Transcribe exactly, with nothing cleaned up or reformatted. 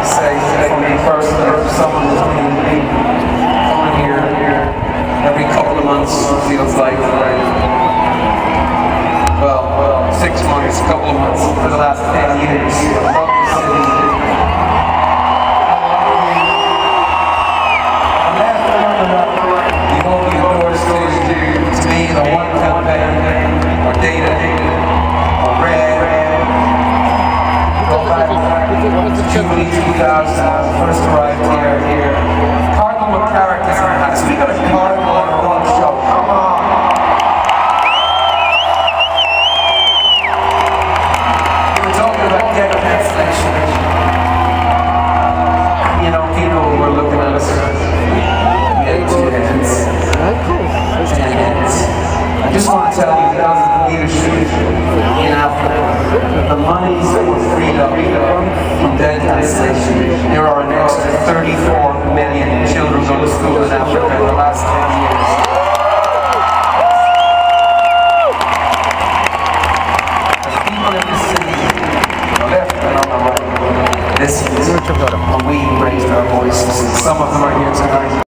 to say for me personally, for someone who's been coming here every couple of months feels like, well, well, six months, a couple of months for the last ten years. I love the city. I left the opening doors to, to me, the one campaign, or data, or red. Go back to Jubilee two thousand, when I first arrived here. here. Cardinal with characters in the house. We got a cardinal on our own show. Come on. We were talking about ghetto cancellation. You know, people were looking at us. We had two hands. Ten hands. I just want to tell you, because of the leadership in Africa, the monies that were freed up from debt cancellation, there are an extra thirty-four million children going to school in Africa in the last ten years. The people in this city, on the left and on the right, listen, and we raised our voices. Some of them are here tonight.